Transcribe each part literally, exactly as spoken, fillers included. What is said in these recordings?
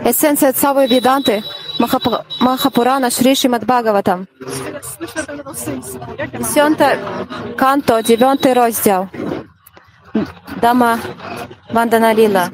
Esencja całej Vedanty, Mahapurana, Shri Srimad Bhagavatam. Dziesiąte kanto, dziewiąty rozdział. Dama Vandana Lila.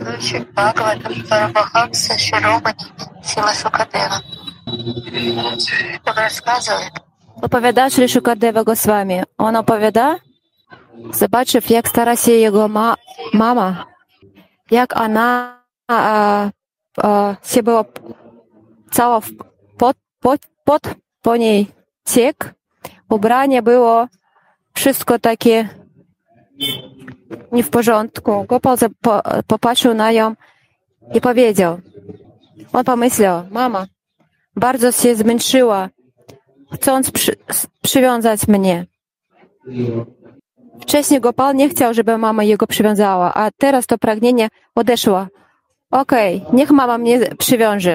Opowiada Shri Shukadeva Goswami. On opowiada, zobaczył, jak stara się jego ma mama, jak ona a, a, się była cała pod, pod, pod po niej ciek, ubranie było wszystko takie nie w porządku. Gopal po, popatrzył na nią i powiedział, on pomyślał, mama bardzo się zmęczyła, chcąc przy, przywiązać mnie. Wcześniej Gopal nie chciał, żeby mama jego przywiązała, a teraz to pragnienie odeszło. Okej, okay, niech mama mnie przywiąże.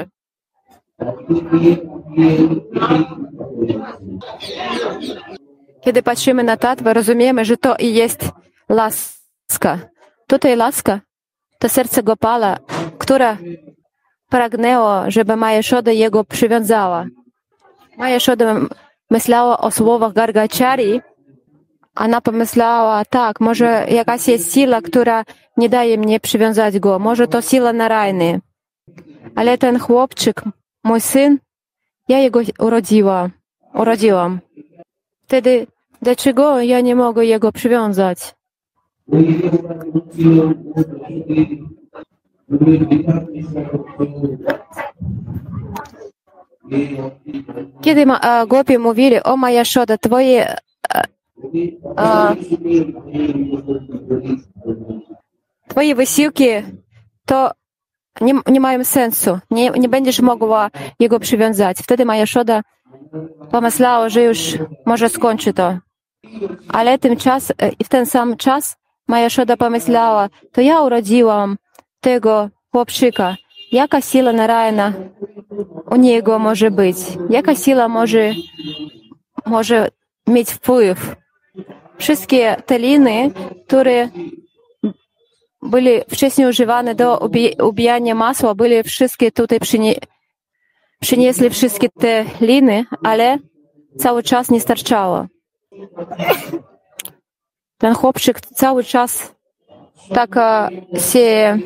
Kiedy patrzymy na tatwę, rozumiemy, że to i jest laska. Tutaj laska to serce Gopala, które pragnęło, żeby Maja Yashoda jego przywiązała. Maja Yashoda myślała o słowach Gargachari. Ona pomyślała, tak, może jakaś jest siła, która nie daje mnie przywiązać go. Może to siła Narayany. Ale ten chłopczyk, mój syn, ja jego urodziła, urodziłam. Wtedy, dlaczego ja nie mogę jego przywiązać? Kiedy uh, gopi mówili, o Maja Yashoda, twoje uh, twoje wysiłki, to nie, nie mają sensu. Nie, nie będziesz mogła jego przywiązać. Wtedy Maja Yashoda pomyślała, że już może skończy to. Ale tym czas, w ten sam czas Maja Yashoda pomyślała, to ja urodziłam tego chłopczyka. Jaka siła Narayana u niego może być? Jaka siła może, może mieć wpływ? Wszystkie te liny, które były wcześniej używane do ubijania masła, były wszystkie tutaj przynie, przynieśli wszystkie te liny, ale cały czas nie starczało. Ten chłopczyk cały czas tak się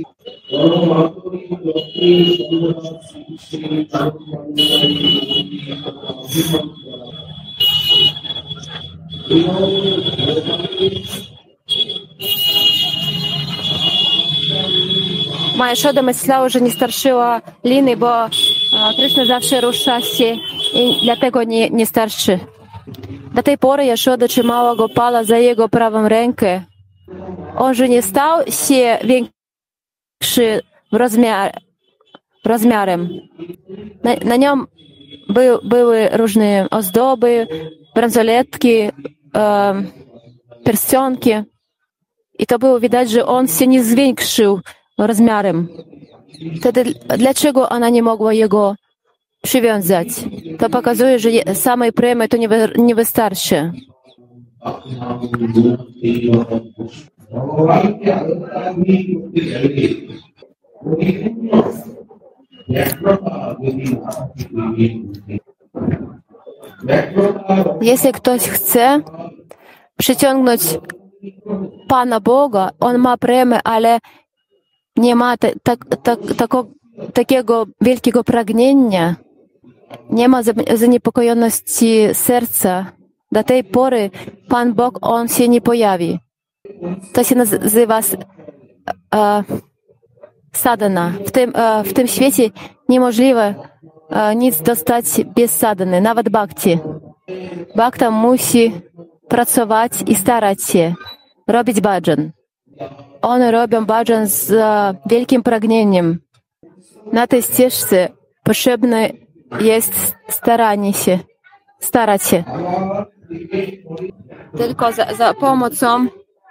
Maja Yashoda myślała, że nie starszyła liny, bo Krishna zawsze rusza się i dlatego nie, nie starszy. Do tej pory Yashoda trzymała Gopala za jego prawą rękę. On że nie stał się większy rozmiar, rozmiarem. Na, na nim by, były różne ozdoby, bransoletki, e, pierścionki. I to było widać, że on się nie zwiększył rozmiarem. Wtedy dlaczego ona nie mogła jego przywiązać? To pokazuje, że samej premy to nie, nie wystarczy. Jeśli ktoś chce przyciągnąć Pana Boga, on ma premię, ale nie ma ta, ta, ta, tako, takiego wielkiego pragnienia, nie ma zaniepokojoności serca. Do tej pory Pan Bóg, On się nie pojawi. To się nazywa uh, sadhana. W tym, uh, w tym świecie niemożliwe uh, nic dostać bez sadhany, nawet bhakti. Bhakta musi pracować i starać się, robić bhajan. One robią bhajan z uh, wielkim pragnieniem. Na tej ścieżce potrzebne jest staranie się, starać się. Tylko za, za pomocą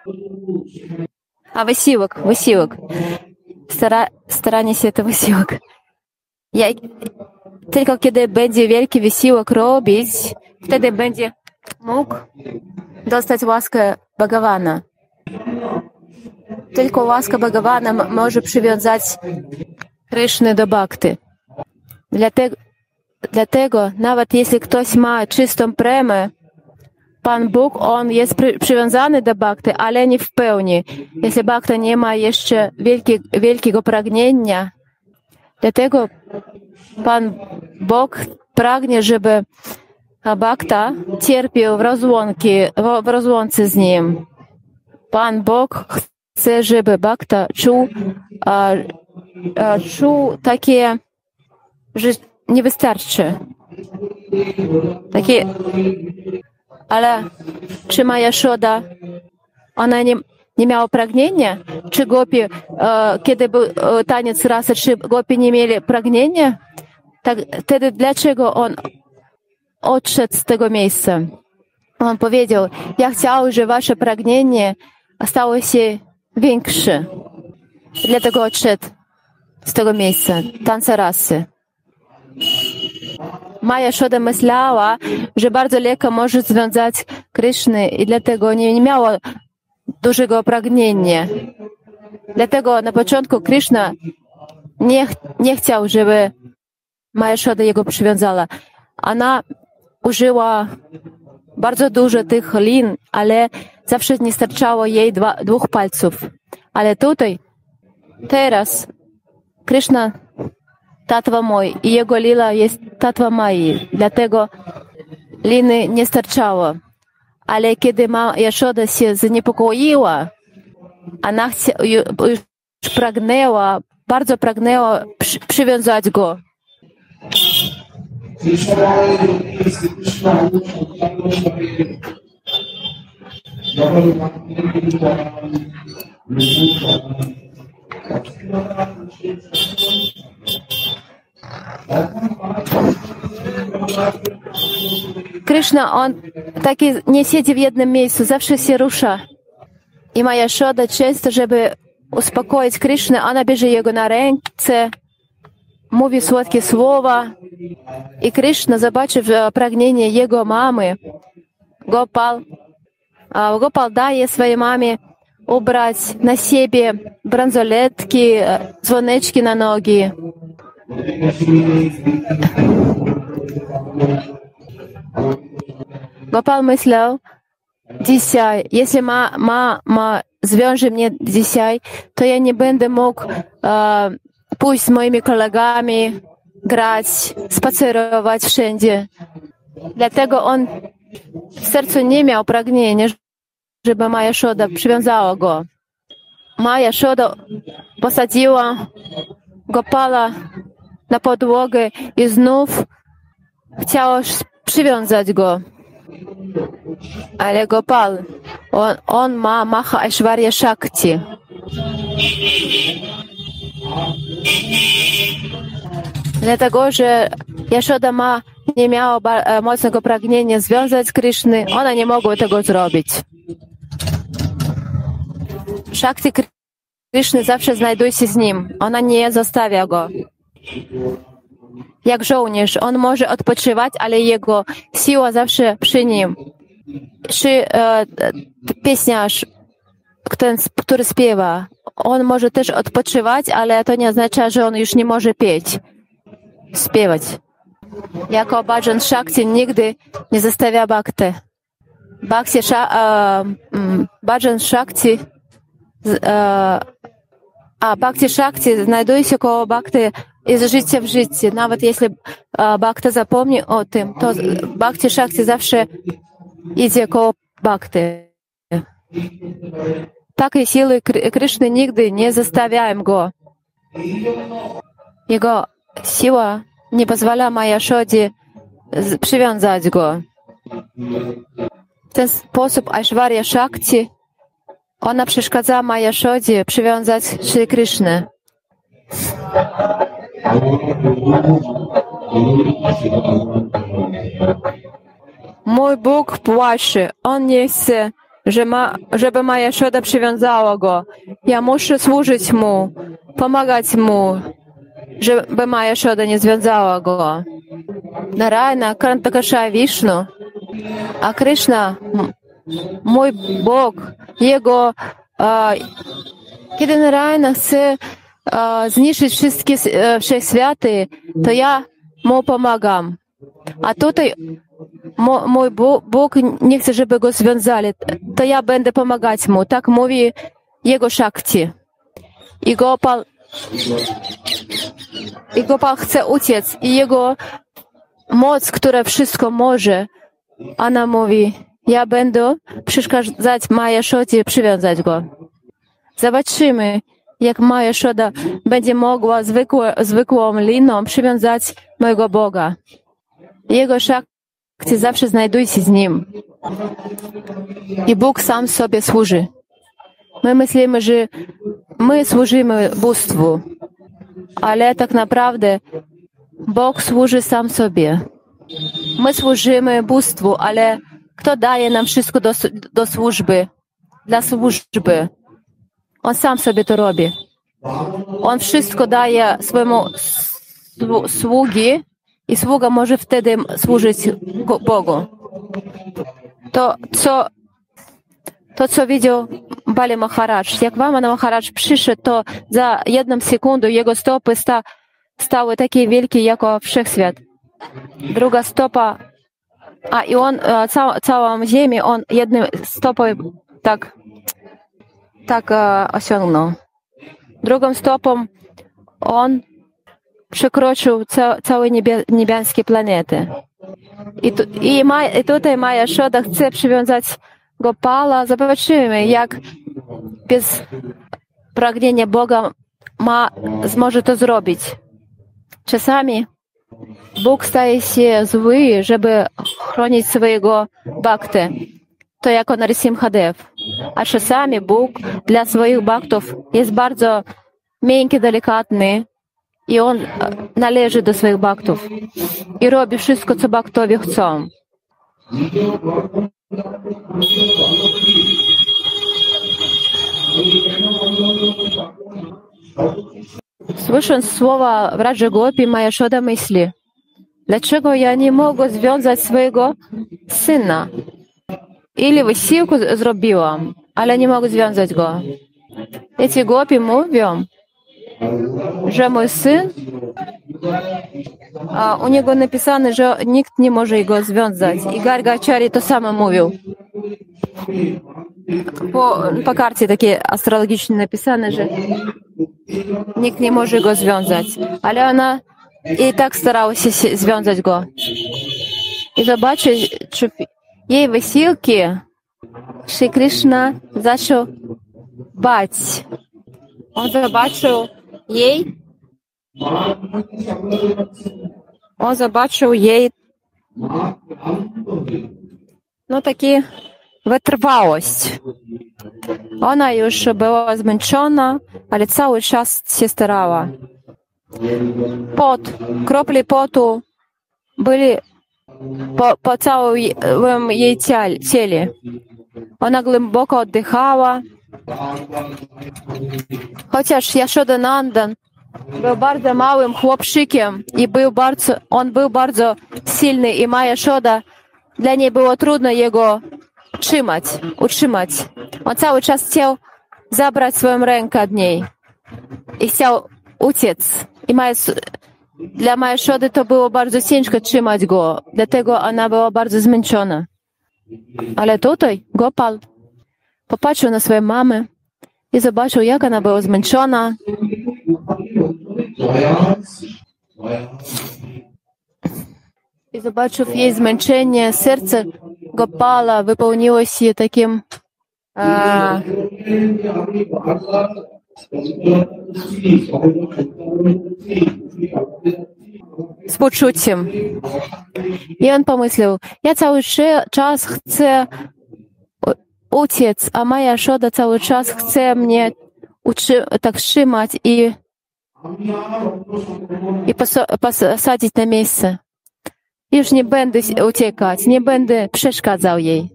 a wysiłek, wysiłek. Stara, staranie się to wysiłek. Jak, tylko kiedy będzie wielki wysiłek robić, wtedy będzie mógł dostać łaskę Bhagavana. Tylko łaska Bhagavana może przywiązać Krishny do bhakti. Dlatego, dlatego nawet jeśli ktoś ma czystą premię, Pan Bóg, On jest przy, przywiązany do bhakti, ale nie w pełni. Jeśli bhakta nie ma jeszcze wielkie, wielkiego pragnienia, dlatego Pan Bóg pragnie, żeby bhakta cierpiał w, rozłąki, w rozłące z Nim. Pan Bóg chce, żeby bhakta czuł, a, a, czuł takie, że nie wystarczy. Takie, ale czy Maja Szoda, ona nie, nie miała pragnienia? Czy gopi, e, kiedy był e, taniec rasy, czy gopi nie mieli pragnienia? Tak, wtedy dlaczego on odszedł z tego miejsca? On powiedział, ja chciał, żeby wasze pragnienie stało się większe. Dlatego odszedł z tego miejsca, tańca rasy. Maja Szoda myślała, że bardzo lekko może związać Kryszny i dlatego nie, nie miała dużego pragnienia. Dlatego na początku Kryszna nie, nie chciał, żeby Maja Szoda jego przywiązała. Ona użyła bardzo dużo tych lin, ale zawsze nie starczało jej dwa, dwóch palców. Ale tutaj, teraz, Kryszna Tatwa mój i jego lila jest Tatwa Mai, dlatego liny nie starczało. Ale kiedy Maja Szoda się zaniepokoiła, ona chcia, już pragnęła, bardzo pragnęła przy, przywiązać go. Kryszna, on taki nie siedzi w jednym miejscu, zawsze się rusza. I Maja Szoda często, żeby uspokoić Krysznę, ona bierze jego na ręce, mówi słodkie słowa. I Kryszna, zobaczył pragnienie jego mamy, Gopal, Gopal daje swojej mamie ubrać na siebie bransoletki, dzwoneczki na nogi. Gopal myślał, dzisiaj, jeśli ma, ma, ma zwiąże mnie dzisiaj, to ja nie będę mógł e, pójść z moimi kolegami, grać, spacerować wszędzie. Dlatego on w sercu nie miał pragnienia, żeby Maja Szoda przywiązała go. Maja Szoda posadziła Gopala na podłogę i znów chciała przywiązać go. Ale Gopal, on, on ma Maha Aishwarya Shakti. Dlatego, że Jaszoda ma, nie miała mocnego pragnienia związać Kryszny, ona nie mogła tego zrobić. Shakti Kryszny zawsze znajduje się z nim. Ona nie zostawia go. Jak żołnierz, on może odpoczywać, ale jego siła zawsze przy nim. Czy e, pieśniarz, ten, który śpiewa, on może też odpoczywać, ale to nie oznacza, że on już nie może pieć, śpiewać. Jako Bhajan Shakti nigdy nie zostawia bhakty. Bhakti, e, Bhajan Shakti e, a Bhakti Shakti znajduje się koło bhakty z życia w życie. Nawet jeśli e, bhakta zapomni o tym, to Bhakti Shakti zawsze idzie koło bhakty. Takiej siły Kryszny nigdy nie zostawiają go. Jego siła nie pozwala Maja Szodzie przywiązać go. W ten sposób Aishwarya Shakti, ona przeszkadza Maja Szodzie przywiązać Shri Krysznę. Mój Bóg płacze. On nie chce, żeby Maja Szoda przywiązała go. Ja muszę służyć Mu, pomagać Mu, żeby Maja Szoda nie związała go. Narayana, Krantakasha Vishnu, a Kryszna, mój Bóg, Jego, uh, kiedy Narayana chce e, zniszczyć wszystkie e, wszechświaty, to ja mu pomagam. A tutaj mo, mój Bóg nie chce, żeby go związali, to ja będę pomagać mu. Tak mówi jego Shakti. I Gopal, i Gopal chce uciec. I jego moc, która wszystko może, ona mówi, ja będę przeszkadzać Maja Szodzie, przywiązać go. Zobaczymy, jak Maja Szoda będzie mogła zwykłe, zwykłą liną przywiązać mojego Boga. Jego Shakti zawsze znajduje się z nim. I Bóg sam sobie służy. My myślimy, że my służymy bóstwu, ale tak naprawdę Bóg służy sam sobie. My służymy bóstwu, ale kto daje nam wszystko do, do służby, dla służby? On sam sobie to robi. On wszystko daje swojemu sługi i sługa może wtedy służyć Bogu. To, co, to, co widział Bali Maharaj, jak Vamana Maharaj przyszedł, to za jedną sekundę jego stopy sta, stały takie wielkie, jak wszechświat. Druga stopa, a i on cał, całą ziemię on jedną stopą tak, tak osiągnął. Drugą stopą on przekroczył ca, całe niebie, niebieskie planety. I, tu, i, ma, i tutaj Maja Szoda chce przywiązać Gopala. Zobaczymy, jak bez pragnienia Boga ma, zmoże to zrobić. Czasami Bóg staje się zły, żeby chronić swojego bhakty. To jako Narasimhadev. A czasami Bóg dla swoich bhaktów jest bardzo miękki, delikatny i on należy do swoich bhaktów i robi wszystko, co bhaktowie chcą. Słysząc słowa Vraja Gopi, Maja Szoda myśli, dlaczego ja nie mogę związać swojego syna? Ili wysiłku zrobiłam, ale nie mogę związać go. I ci Gopi mówią, że mój syn, a u niego napisane, że nikt nie może go związać. I Gargacharya to samo mówił. Po, po karcie takie astrologicznie napisane, że nikt nie może go związać. Ale ona i tak starała się związać go. I zobaczy, czy jej wysiłki Shri Krishna zaczął bać. On zobaczył jej, on zobaczył jej, no takie wytrwałość. Ona już była zmęczona, ale cały czas się starała. Pot, kropli potu byli po, po całym jej ciele. Ona głęboko oddychała. Chociaż Yashodanandan był bardzo małym chłopczykiem i był bardzo, on był bardzo silny i Maja Szoda, dla niej było trudno jego trzymać, utrzymać. On cały czas chciał zabrać swoją rękę od niej i chciał uciec. I Maja, dla Maja Szody to było bardzo ciężko trzymać go, dlatego ona była bardzo zmęczona. Ale tutaj Gopal popatrzył na swoją mamę i zobaczył, jak ona była zmęczona. I zobaczył jej zmęczenie, serce Gopala wypełniło się takim a, współczuciem. I on pomyślał, ja cały czas chcę uciec, a Maja Szoda cały czas chce mnie tak trzymać i, i posadzić na miejsce. Już nie będę uciekać, nie będę przeszkadzał jej.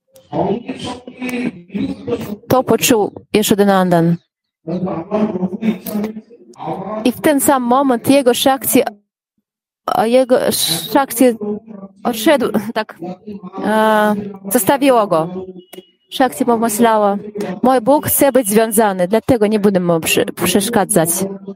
To poczuł Yashodanandan. I w ten sam moment jego Shakti, jego Shakti odszedł, tak, e, zostawiło go. Shakti pomyślała, mój Bóg chce być związany, dlatego nie będę mu przeszkadzać.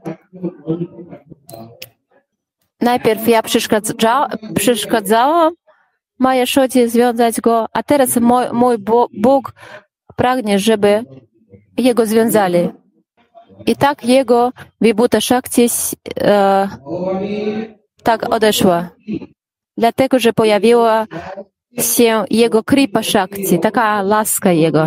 Najpierw ja przeszkadza, przeszkadzałam Maya-shodze związać go, a teraz mój, mój Bóg pragnie, żeby jego związali. I tak jego Vibhuta Shakti e, tak odeszła. Dlatego, że pojawiła się jego Kripa Shakti, taka laska jego.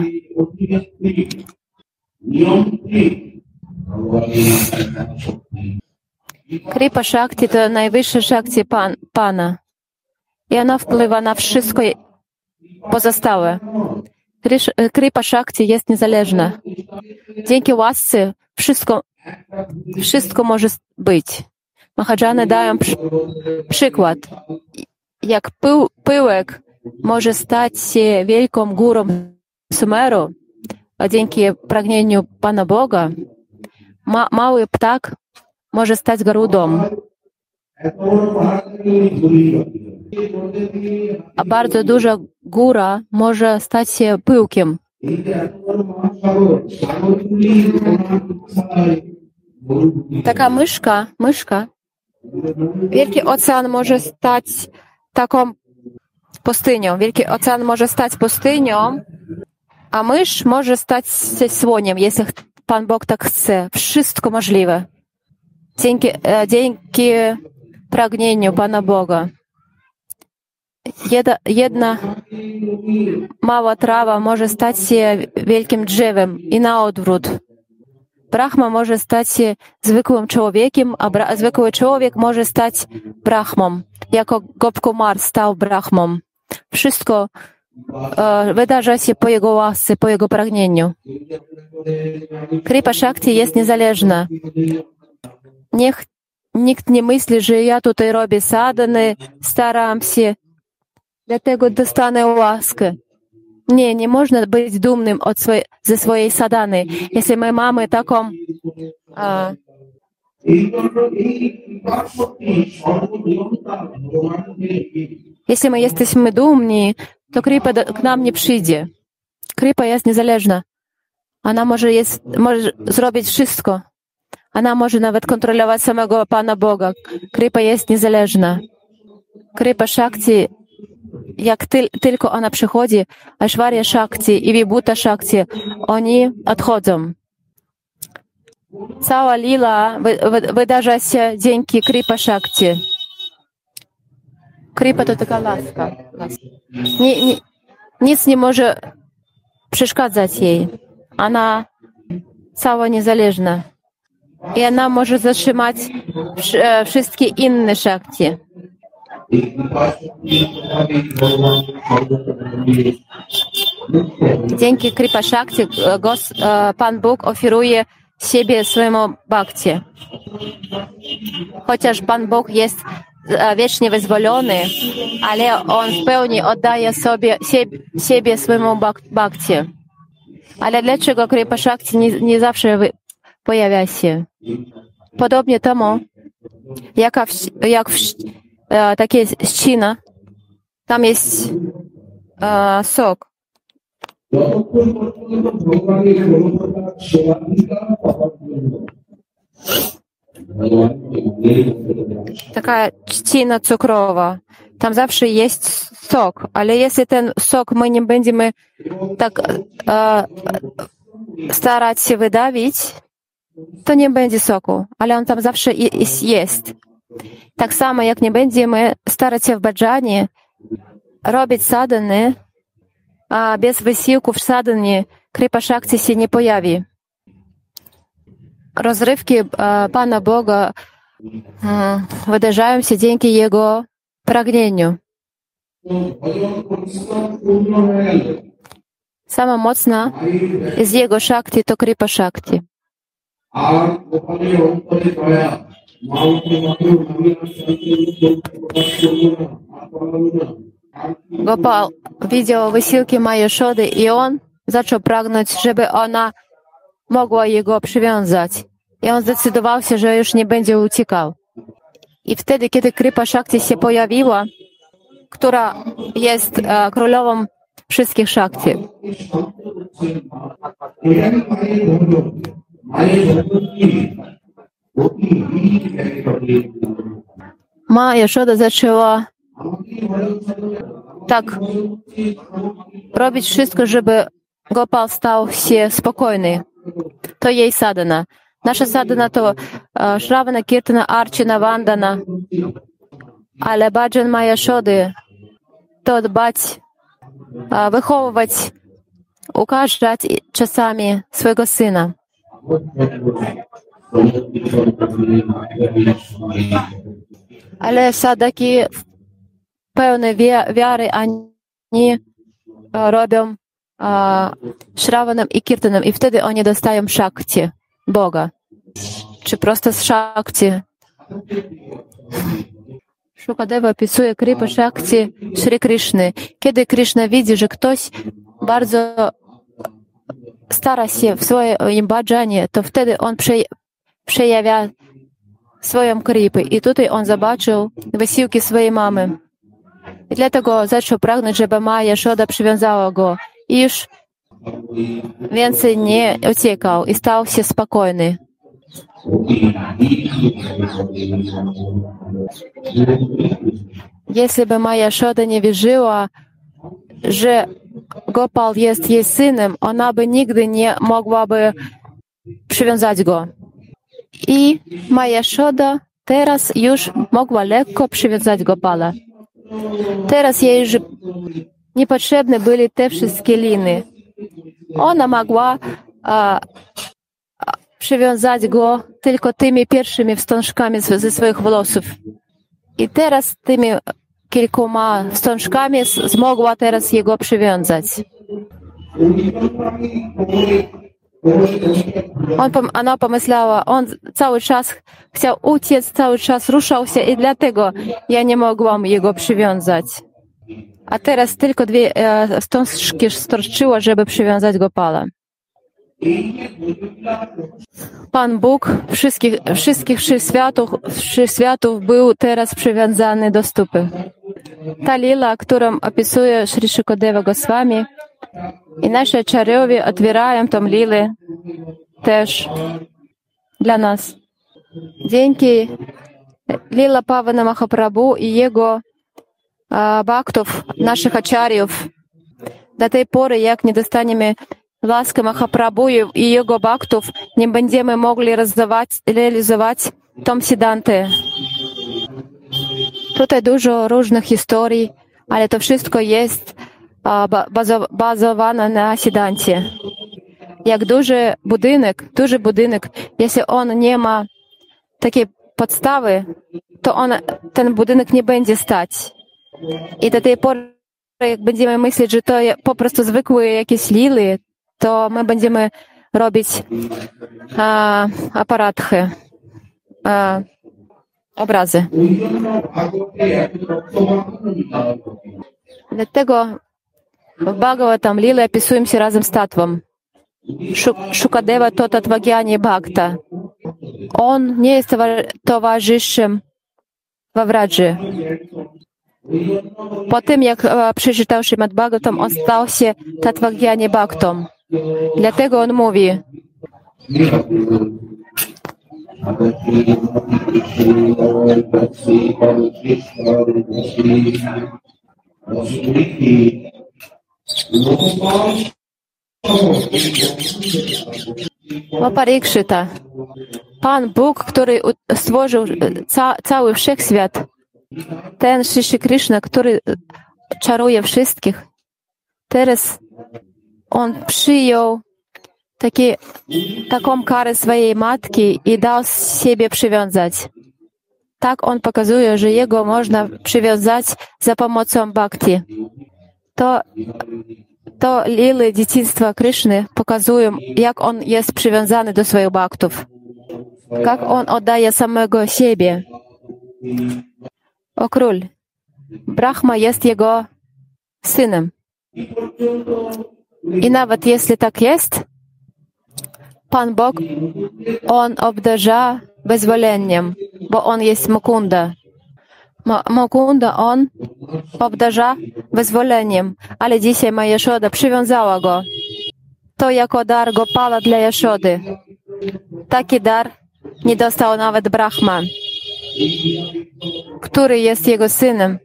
Kripa Shakti to najwyższa Shakti pan, Pana. I ona wpływa na wszystko pozostałe. Kripa Shakti jest niezależna. Dzięki łasce wszystko, wszystko może być. Mahajany dają przy, przykład. Jak pył, pyłek może stać się wielką górą Sumeru, a dzięki pragnieniu Pana Boga, ma, mały ptak może stać Garudą. A bardzo duża góra może stać się pyłkiem. Taka myszka, myszka, wielki ocean może stać taką pustynią. Wielki ocean może stać pustynią, a mysz może stać się słoniem, jeśli Pan Bóg tak chce. Wszystko możliwe. Dzięki, dzięki pragnieniu Pana Boga. Jedna, jedna mała trawa może stać się wielkim drzewem i na odwrót. Brahma może stać się zwykłym człowiekiem, a bra- zwykły człowiek może stać Brahmą, jako Gopkumar stał Brahmą. Wszystko e, wydarza się po jego łasce, po jego pragnieniu. Kripa Shakti jest niezależna. Niech nikt nie myśli, że ja tutaj robię sadhany, staram się, dlatego dostanę łaskę. Nie, nie można być dumnym od swojej, ze swojej sadhany. Jeśli my mamy taką a, jeśli my jesteśmy dumni, to Kripa do, k nam nie przyjdzie. Kripa jest niezależna. Ona może, jest, może zrobić wszystko. Ona może nawet kontrolować samego Pana Boga. Kripa jest niezależna. Kripa Shakti, jak ty, tylko ona przychodzi, Aishwarya Shakti i Vibhuta Shakti, oni odchodzą. Cała lila wy, wy, wydarza się dzięki Kripa Shakti. Kripa to taka laska. Nie, nie, nic nie może przeszkadzać jej. Ona cała niezależna. I ona może zatrzymać wszystkie inne Shakti. Dzięki Kripa Shakti Pan Bóg oferuje siebie swojemu bhakti. Chociaż Pan Bóg jest wiecznie wyzwolony, ale On w pełni oddaje sobie, siebie, siebie swojemu bhakti. Ale dlaczego Kripa Shakti nie, nie zawsze pojawia się? Podobnie temu, jak w, jak w e, takie ścina, tam jest e, sok. Taka trzcina cukrowa. Tam zawsze jest sok, ale jeśli ten sok my nie będziemy tak e, starać się wydawić, to nie będzie soku, ale on tam zawsze jest. Tak samo jak nie będziemy starać się w bhajanie robić sadhany, a bez wysiłku w sadhanie Kripa Shakti się nie pojawi. Rozrywki Pana Boga wydarzają się dzięki Jego pragnieniu. Sama mocna z Jego Shakti to Kripa Shakti. Gopal widział wysiłki Maya-shody i on zaczął pragnąć, żeby ona mogła jego przywiązać. I on zdecydował się, że już nie będzie uciekał. I wtedy, kiedy Kripa Shakti się pojawiła, która jest e, królową wszystkich Shakti. Ма Яшода zaczęła tak robić wszystko, żeby Gopal stał się spokojny. To jej sadhana. Nasza sadhana to uh, Shravana, Kirtana, Archana, Vandana. Ale bhajan Ma Яшоди to dbać, uh, wychowywać, ukażać czasami swojego syna. Ale sadaki pełne wiary oni robią Shravanam i Kirtanem i wtedy oni dostają Shakti, Boga. Czy prosto z Shakti. Shukadeva opisuje Kripa Shakti Shri Krishny. Kiedy Krishna widzi, że ktoś bardzo stara się w swoim bhajanie, to wtedy on przejawia swoją Kripę. I tutaj on zobaczył wysiłki swojej mamy. I dlatego zaczął pragnąć, żeby Ma Jashoda przywiązała go. I już więcej nie uciekał i stał się spokojny. Jeśli by Ma Jashoda nie wierzyła, że Gopal jest jej synem, ona by nigdy nie mogłaby przywiązać go. I Ma Jashoda teraz już mogła lekko przywiązać Gopala. Teraz jej już niepotrzebne były te wszystkie liny. Ona mogła a, a, przywiązać go tylko tymi pierwszymi wstążkami ze swoich włosów. I teraz tymi kilkoma wstążkami zmogła teraz jego przywiązać. On, ona pomyślała, on cały czas chciał uciec, cały czas ruszał się i dlatego ja nie mogłam jego przywiązać. A teraz tylko dwie e, wstążki starczyło, żeby przywiązać Gopala. Pan Bóg wszystkich, wszystkich wszechświatów, wszechświatów był teraz przywiązany do stópy. Ta lila, którą opisuje Shri Shukadeva Goswami, i nasze czariowie otwierają tą lilę też dla nas. Dzięki Lila Pavana Mahaprabhu i jego a, bhaktów, naszych acharyów, do tej pory, jak nie dostaniemy łaski Mahaprabhu i jego bhaktów, nie będziemy mogli realizować tą Siddhantę. Tutaj dużo różnych historii, ale to wszystko jest bazowane na Siddhancie. Jak duży budynek, duży budynek, jeśli on nie ma takiej podstawy, to on, ten budynek nie będzie stać. I do tej pory, jak będziemy myśleć, że to po prostu zwykłe jakieś lily, to my będziemy robić a, aparatchy, a, obrazy. Dlatego w Bhagavatam Lila opisują się razem z Tatwą. Shukadeva to Tatvagyani Bhakta. On nie jest towarzyszem Vavraji. Po tym, jak przeczytał Śrimad Bhagavatam, on stał się Tatvagyani Bhaktą. Dlatego on mówi: O Parikszyta, Pan Bóg, który stworzył ca cały wszechświat, ten Shri Krishna, który czaruje wszystkich, teraz on przyjął takie, taką karę swojej matki i dał siebie przywiązać. Tak on pokazuje, że jego można przywiązać za pomocą bhakti. To, to lily dzieciństwa Kryszny pokazują, jak on jest przywiązany do swoich bhaktów. Jak on oddaje samego siebie. O król, Brahma jest jego synem. I nawet jeśli tak jest, Pan Bóg, on obdarza bezwoleniem, bo on jest Mukunda. Mukunda on obdarza wyzwoleniem, ale dzisiaj moja Jaszoda przywiązała go. To jako dar Gopala dla Jaszody. Taki dar nie dostał nawet Brahma, który jest jego synem.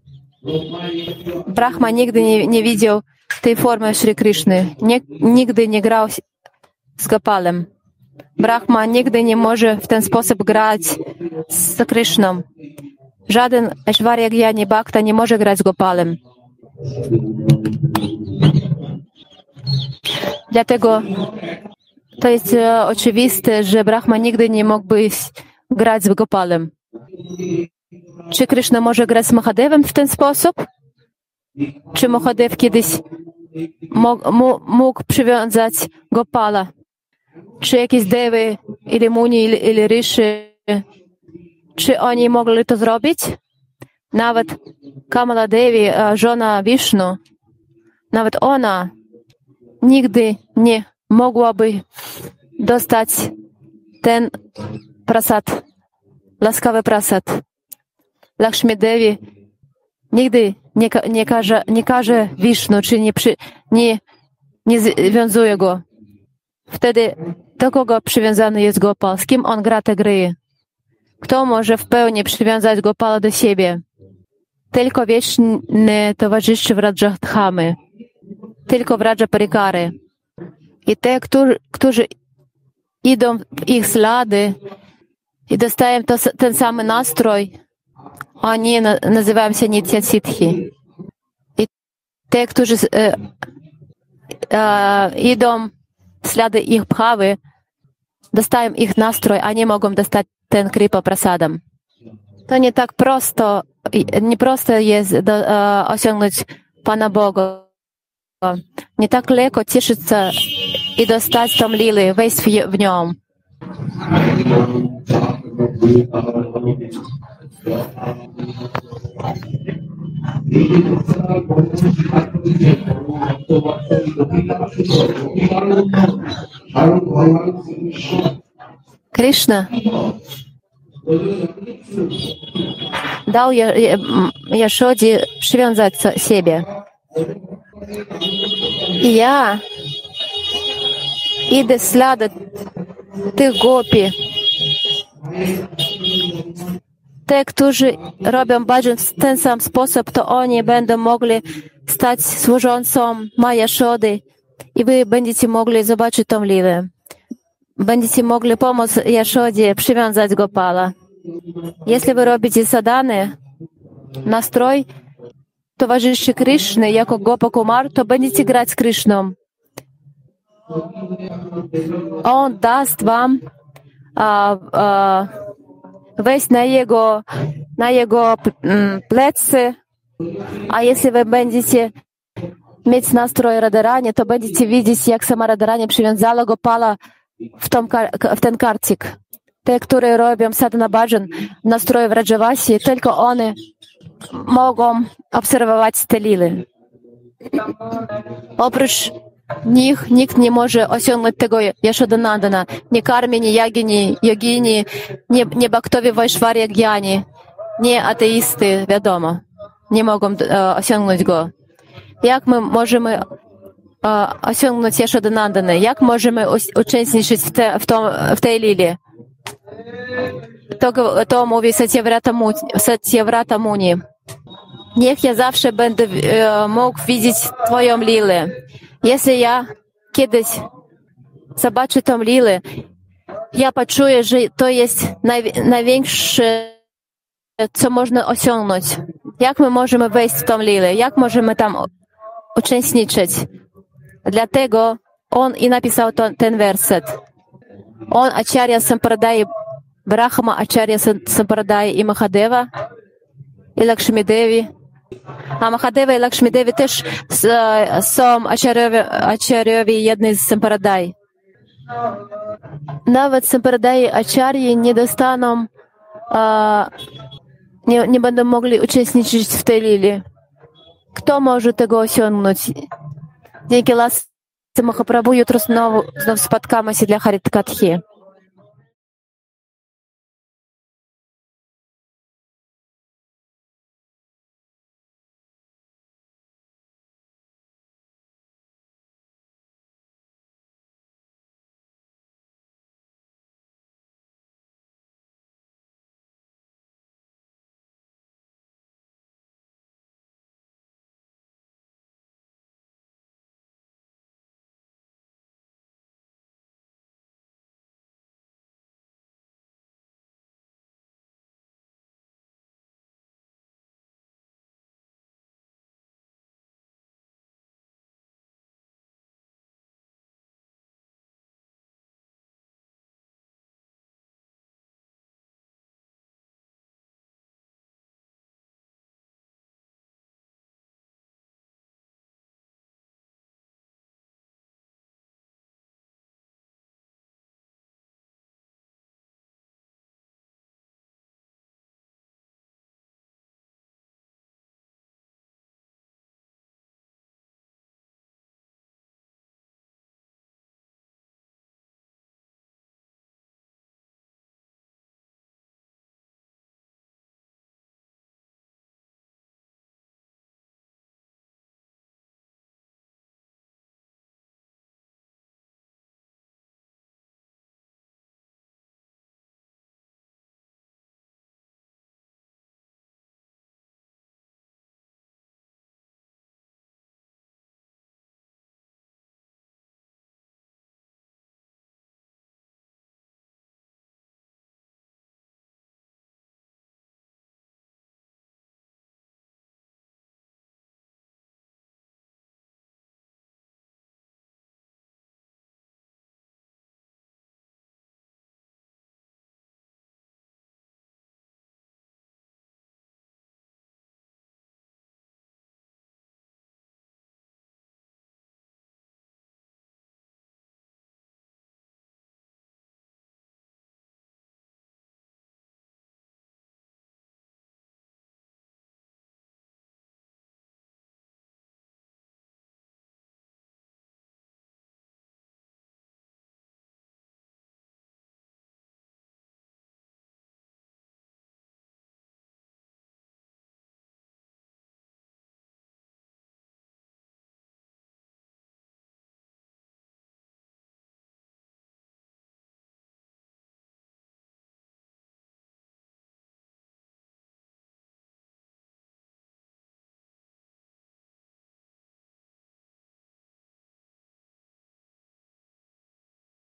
Brahma nigdy nie, nie widział tej formy Shri Krishny. Nie, nigdy nie grał z Gopalem. Brahma nigdy nie może w ten sposób grać z Krishną. Żaden Aishwarya Gyani Bhakta nie może grać z Gopalem. Dlatego to jest e, oczywiste, że Brahma nigdy nie mógłby grać z Gopalem. Czy Krishna może grać z Mahadevem w ten sposób? Czy Mahadev kiedyś mógł, mógł przywiązać Gopala? Czy jakieś Dewy, ili Muni, ili, ili Rishi, czy oni mogli to zrobić? Nawet Kamala Devi, żona Vishnu, nawet ona nigdy nie mogłaby dostać ten prasad, łaskawy prasad. Lakshmi Devi nigdy nie, nie, każe, nie każe Vishnu, czy nie, przy, nie, nie związuje go. Wtedy do kogo przywiązany jest Gopal? Z kim on gra te gry? Kto może w pełni przywiązać Gopala do siebie? Tylko wieczne towarzysze Vrajdhamy, tylko Vraja Parikary. I te, którzy, którzy idą w ich ślady i dostają to, ten sam nastrój, oni na, nazywają się Nitya Siddhi. I te, którzy e, e, idą w ślady ich bhawy, dostają ich nastrój, a nie mogą dostać ten Kripa Prasadam. To nie tak prosto, nie prosto jest do, e, osiągnąć Pana Boga. Nie tak lekko cieszyć się i dostać tą lilę, wejść w, w nią. Krishna dał Jaszodzie przywiązać siebie. I ja idę w ślady tych gopi. Te, którzy robią bhajan w ten sam sposób, to oni będą mogli stać służącą ma Jaszody i wy będziecie mogli zobaczyć tą lilę. Będziecie mogli pomóc Jaszodzie przywiązać Gopala. Jeśli wy robicie sadhany, nastrój towarzyszy Krishny jako Gopa Kumar, to będziecie grać z Krishną. On daст wam a, a, wejść na jego, na jego plecy, a jeśli wy będziecie mieć nastrój Radharani, to będziecie widzieć, jak sama Radharani przywiązała Gopala w, tą, w ten karcik. Te, które robią sadhana bhajan w nastroju Vrajavasi, tylko one mogą obserwować te lily. Oprócz nich nikt nie może osiągnąć tego Yashodanandana. Nie karmi, nie yagini, yogini, nie, nie bhaktowie Vaishvarya Gyani, nie ateisty, wiadomo, nie mogą uh, osiągnąć go. Jak my możemy uh, osiągnąć Yashodanandana? Jak możemy uczestniczyć w, te, w, tą, w tej lili? To, to mówi Satyavrata Muni. Niech ja zawsze będę e, mógł widzieć Twoją lilę. Jeśli ja kiedyś zobaczę tą lilę, ja poczuję, że to jest naj, największe, co można osiągnąć. Jak my możemy wejść w tą lilę? Jak możemy tam uczestniczyć? Dlatego on i napisał to, ten werset. On Acharya Sampradaya, Brahma Acharya Sampradaya i Mahadeva, i Lakshmi Devi. А Махадева і Лакшмі Деві теж są Acharyowie jednej z Sampradaj. Nawet Sampradai Acharyi nie dostaną, nie, nie będą mogli uczestniczyć w tej lili. Kto może tego osiągnąć? Dzięki lasce Mahaprabhu jutro znowu, znowu spotkamy się dla Harit Kathy.